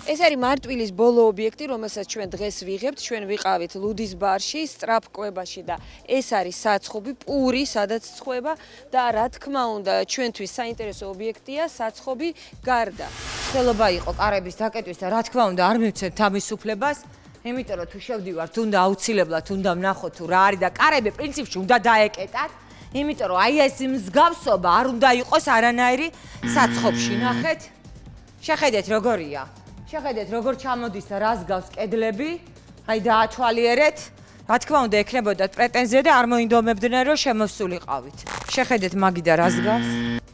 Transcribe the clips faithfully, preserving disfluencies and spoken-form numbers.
ეს არის მარტვილის ბოლო ობიექტი, რომელსაც ჩვენ დღეს ვიღებთ, ჩვენ ვიყავით ლუდის ბარში, სტრაფკويბაში და ეს არის საცხობი პური, სადაც ცხובה და რა თქმა უნდა, ჩვენთვის საინტერესო ობიექტია საცხობი გარდა. ხელობა იყო კარების დაკეტვის და რა თქმა უნდა არ მივცემთ თავისუფლებას, იმიტომ რომ თუ შევდივართ, უნდა აუცილებლად უნდა ვნახოთ თუ რა არის და კარები პრინციპში უნდა დაეკეტათ, იმიტომ რომ აი ეს მსგავსობა არ უნდა იყოს არანაირი საცხობში, ნახეთ. შეხედეთ როგორია. შეხედეთ როგორ ჩამოდის და რას გავს კედლები, აი დაათვალიერეთ. რა თქმა უნდა ექნებოდათ პრეტენზია და არ მოინდომებდნენ რომ შემოსულიყავით. შეხედეთ მაგი და რას გავს.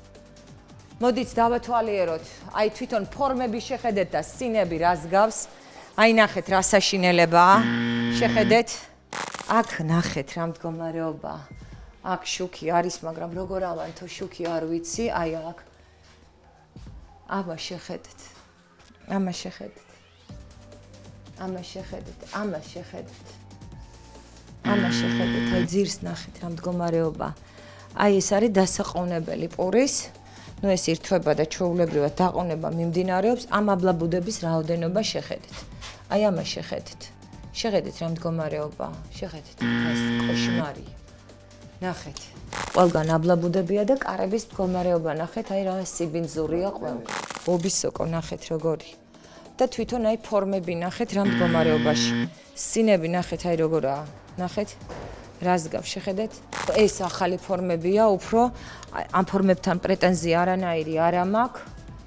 მოდით დავათვალიეროთ, აი თვითონ ფორმები შეხედეთ და სინები რას გავს. აი ნახეთ რა საშინელებაა. შეხედეთ. აქ ნახეთ რა მდგომარეობაა. აქ შუქი არის, მაგრამ როგორ ავანთო შუქი არ ვიცი, აი აქ. აბა შეხედეთ. ამას შეხედეთ. ამას შეხედეთ, ამას შეხედეთ. ამას შეხედეთ, აი ძირს ნახეთ რა მდგომარეობა. აი ეს არის დასაყოვნებელი პურის. ნუ ეს ირთვება და ჩვეულებრივად დაყოვნება მიმდინარეობს, ამ აბლაბუდების რაოდენობა შეხედეთ. აი ამას შეხედეთ. შეხედეთ რა მდგომარეობა. შეხედეთ, ეს კოშმარი. ნახეთ. ყველგან აბლაბუდებია და კარების მდგომარეობა ნახეთ, აი რა სიბინძურია ყველგან. ობის სოკო ნახეთ როგორი. და თვითონ აი ფორმები ნახეთ რა მდგომარეობაში. სინები ნახეთ აი როგორაა. ნახეთ. რას გავს შეხედეთ? ეს ახალი ფორმებია, უფრო ამ ფორმებთან პრეტენზია არანაირი არ მაქვს.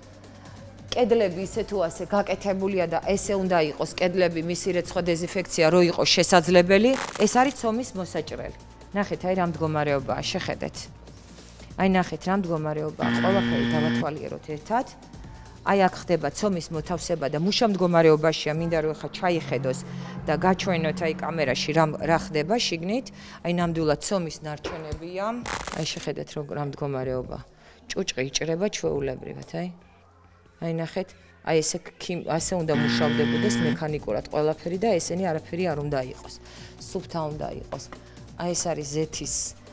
კედლები ისე თუ ასე გაკეთებულია და ესე უნდა იყოს კედლები, მისი რეცხვა დეზინფექცია რო იყოს შესაძლებელი. ეს არის ცომის მოსაჭრელი. ნახეთ აი რა მდგომარეობაა, შეხედეთ. აი ნახეთ რა მდგომარეობაა, ყველაფერი დავათვალიეროთ ერთად. აი აქ ხდება ცომის მოთავსება და მუშა მდგომარეობაშია, მინდა რომ ხა ჩაიხედოს და გაჩვენოთ აი კამერაში რა რა ხდება შიგნით. აი ნამდვილად ცომის ნარჩენებია. აი შეხედეთ რა მდგომარეობა. ჭუჭყი იჭრება ჩვეულებრივად, აი. აი ნახეთ, აი ესე ასე უნდა მუშავდებოდეს მექანიკურად ყველაფერი და ესენი არაფერი არ უნდა იყოს. სუფთა უნდა იყოს. აი ეს არის ზეთის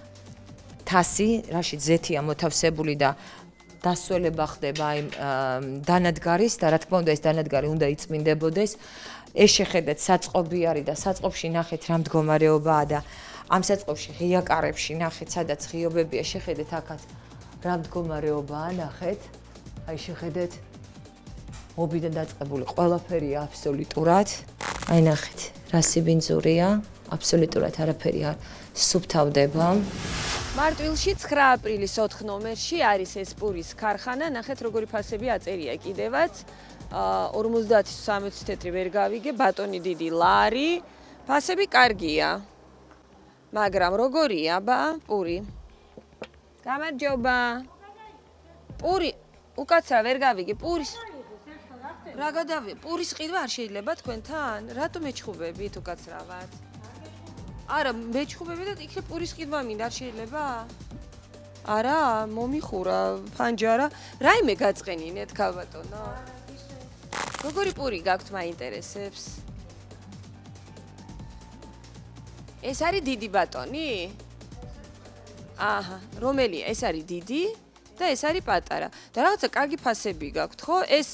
თასი, რაშიც ზეთია მოთავსებული და დასველება ხდება აი დანადგარის და რა თქმა უნდა ეს დანადგარი უნდა იწმინდებოდეს. ეს შეხედეთ საწყობი არის და საწყობში ნახეთ რა მდგომარეობაა და ამ საწყობში ღია კარებში ნახეთ სადაც ღიობებია, შეხედეთ აქაც რა მდგომარეობაა, ნახეთ. აი შეხედეთ მობიდან დაწყებული ყველაფერია აბსოლუტურად. აი ნახეთ რა სიბინძურია, აბსოლუტურად არაფერი არ სუფთავდება. მარტვილში ცხრა აპრილის ოთხ ნომერში არის ეს პურის ქარხანა. ნახეთ როგორი ფასები აწერია კიდევაც. ორმოცდაათი სამოცი თეთრი ვერ გავიგე, ბატონი დიდი ლარი. ფასები კარგია. მაგრამ როგორია ბა პური? გამარჯობა. პური უკაცრა ვერ გავიგე, პურის რა გადავი? პურის ყიდვა არ შეიძლება თქვენთან? რატომ მეჩხუბებით უკაცრავად? არა, მეჩხუბები და იქნებ პურის ყიდვა მინდა, არ შეიძლება? არა, მომიხურა ფანჯარა. რაიმე გაწყენინეთ, ქალბატონო? როგორი პური გაქვთ, მაინტერესებს? ეს არის დიდი ბატონი? აჰა, რომელია? ეს არის დიდი და ეს არის პატარა. და რაღაცა კარგი ფასები გაქვთ, ხო? ეს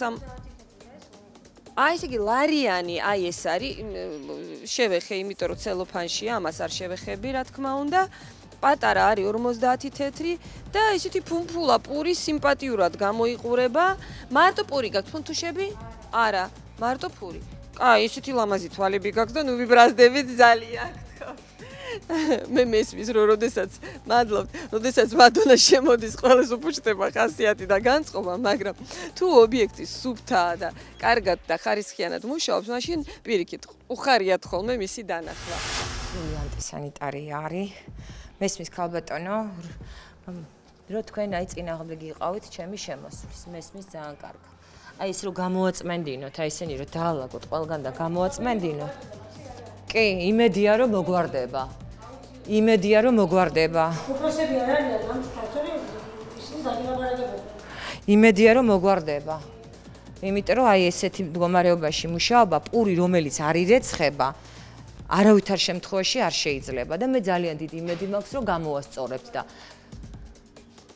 აი ესე იგი ლარიანი, აი ეს არის შევეხე, იმიტომ რომ ცელოფანშია, ამას არ შევეხები, რა თქმა უნდა. პატარა არის ორმოცდაათი თეთრი და ისეთი ფუმფულა პური სიმპათიურად გამოიყურება. მარტო პური გაქვთ ფუნთუშები? არა, მარტო პური. აი, ისეთი ლამაზი თვალები გაქვთ და ნუ ვიბრაზდებით ძალიან. მე მესმის რომ როდესაც მადლობთ, როდესაც მადონა შემოდის, ყველას უფუჭდება ხასიათი და განწყობა, მაგრამ თუ ობიექტი სუფთაა და კარგად და ხარისხიანად მუშაობს, მაშინ პირიქით უხარიათ ხოლმე მისი დანახვა. სრული ანტისანიტარია არის. მესმის ქალბატონო, რომ თქვენ აი წინააღმდეგი იყავით ჩემი შემოსვლის, მესმის ძალიან კარგად. აი ეს რომ გამოაწმენდინოთ, აი ესენი რომ დაალაგოთ ყველგან და გამოაწმენდინოთ. კი, იმედია რომ მოგვარდება. იმედია რომ მოგვარდება. უფროსები არ არიან ამ ფაქტორი, ისინი დაგილაპარაკებენ. იმედია რომ მოგვარდება. იმიტომ რომ აი ესეთი მდგომარეობაში მუშაობა, პური რომელიც არ ირეცხება, არავითარ შემთხვევაში არ შეიძლება და მე ძალიან დიდი იმედი მაქვს რომ გამოასწორებთ და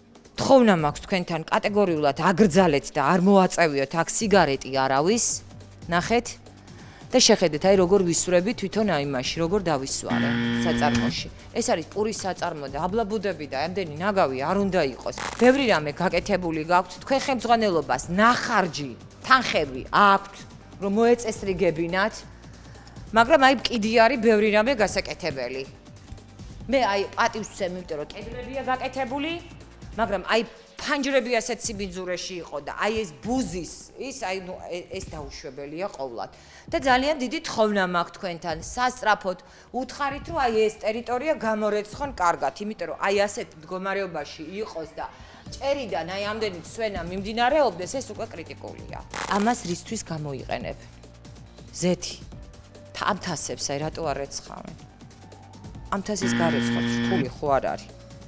თხოვნა მაქვს თქვენთან კატეგორიულად აგრძალეთ და არ მოაწევიოთ აქ სიგარეტი არავის. ნახეთ და შეხედეთ აი როგორ ვისვრები თვითონ აი მასში როგორ დავისვარე საწარმოში. ეს არის პურის საწარმო და აბლაბუდები და ამდენი ნაგავი არ უნდა იყოს. ბევრი რამე გაკეთებული გაქვთ თქვენ ხელმძღვანელობას ნახარჯი თანხები აქვთ რომ მოეწესრიგებინათ. მაგრამ აი კიდე არის ბევრი რამე გასაკეთებელი. მე აი პატივს ვცემ, იმიტომ რომ კედლებია გაკეთებული, მაგრამ აი ფანჯრები ასეთ სიბინძურეში იყო და აი ეს ბუზის, ის აი ნუ ეს დაუშვებელია ყოვლად. და ძალიან დიდი თხოვნა მაქვს თქვენთან, სასწრაფოდ უთხარით, რომ აი ეს ტერიტორია გამორეცხონ კარგად, იმიტომ რომ აი ასეთ მდგომარეობაში იყოს და ჭერიდან აი ამდენი სვენა მიმდინარეობდეს, ეს უკვე კრიტიკულია. ამას რისთვის გამოიყენებ? ზეთი. ამ თასებს აი რატო არ ეცხავენ? ამ თასის გარეცხოთ რთული ხო არ არის?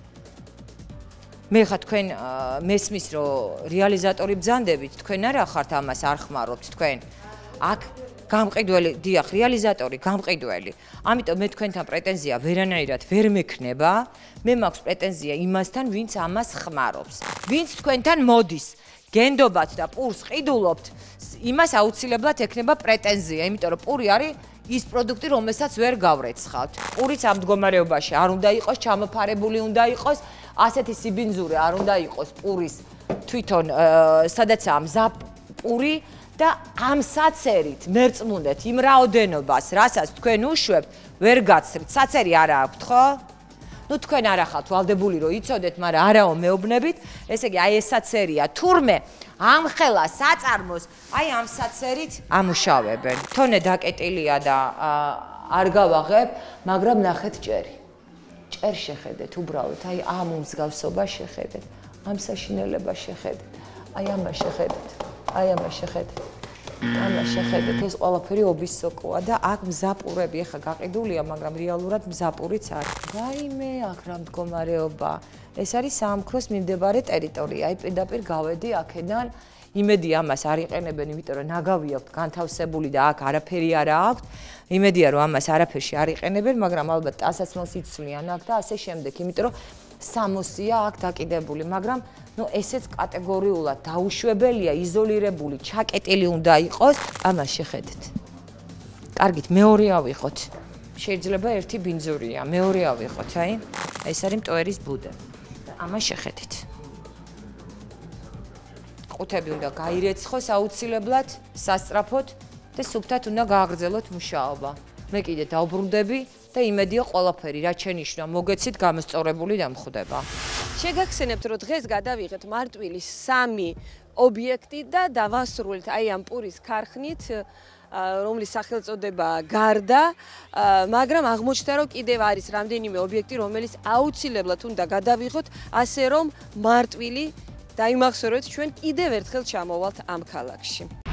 მე ხა თქვენ მესმის რომ რეალიზატორი ბრძანდებით, თქვენ არა ხართ ამას არ ხმარობთ თქვენ. აქ გამყიდველი, დიახ, რეალიზატორი გამყიდველი. ამიტომ მე თქვენთან პრეტენზია ვერანაირად ვერ მექნება. მე მაქვს პრეტენზია იმასთან, ვინც ამას ხმარობს. ვინც თქვენთან მოდის, გენდობათ და პურს ყიდულობთ, იმას აუცილებლად ექნება პრეტენზია, იმიტომ რომ პური არის ის პროდუქტი, რომელსაც ვერ გავრეცხავთ. პურიც ამ მდგომარეობაში არ უნდა იყოს, ჩამოფარებული უნდა იყოს, ასეთი სიბინძურე არ უნდა იყოს პურის თვითონ სადაცაა მზა პური და ამ საცერით მერწმუნდეთ იმ რაოდენობას, რასაც თქვენ უშვებთ, ვერ გაცრით. საცერი არა აქვთ, ხო? ნუ თქვენ არ ახალთ ვალდებული რომ იცოდეთ, მაგრამ არაო მეუბნებით, ესე იგი აი ეს საცერია. თურმე ამ ხელა საწარმოს აი ამ საცერით ამუშავებენ. თონე დაკეტილია და არ გავაღებ, მაგრამ ნახეთ ჭერი. ჭერ შეხედეთ, უბრალოდ აი ამ უმსგავსობას შეხედეთ, ამ საშინელებას შეხედეთ, აი ამას შეხედეთ, აი ამას შეხედეთ. ამას შეხედეთ, ეს ყველაფერი ობის სოკოა და აქ მზაპურები ახლა გაყიდულია, მაგრამ რეალურად მზაპურიც არის. ვაიმე, აქ რა მდგომარეობა. ეს არის საამქროს მიმდებარე ტერიტორია. აი პირდაპირ გავედი აქედან. იმედი ამას არ იყენებენ, იმიტომ რომ ნაგავი აქვს განთავსებული და აქ არაფერი არა აქვს. იმედია რომ ამას არაფერში არ იყენებენ, მაგრამ ალბათ ტანსაცმელს იცვლიან აქ და ასე შემდეგ, იმიტომ რომ სამოსია აქ დაკიდებული, მაგრამ ნუ ესეც კატეგორიულად დაუშვებელია, იზოლირებული, ჩაკეტილი უნდა იყოს. ამას შეხედეთ. კარგით, მეორე ავიღოთ. შეიძლება ერთი ბინძურია, მეორე ავიღოთ, აი. ეს არის მტვერის ბუდე. ამას შეხედეთ. ყუთები უნდა გაირეცხოს აუცილებლად, სასწრაფოდ და სუფთად უნდა გააგრძელოთ მუშაობა. მე კიდე დავბრუნდები და იმედია ყველაფერი რაც შენიშნა მოგეცით გამოსწორებული დამხვდება. შეგახსენებთ რომ დღეს გადავიღეთ მარტვილის სამი ობიექტი და დავასრულეთ აი ამ პურის ქარხნით, რომლის სახელწოდებაა გარდა, მაგრამ აღმოჩნდა რომ კიდევ არის რამდენიმე ობიექტი, რომელიც აუცილებლად უნდა გადავიღოთ, ასე რომ მარტვილი დაიმახსოვრეთ ჩვენ კიდევ ერთხელ ჩამოვალთ ამ ქალაქში.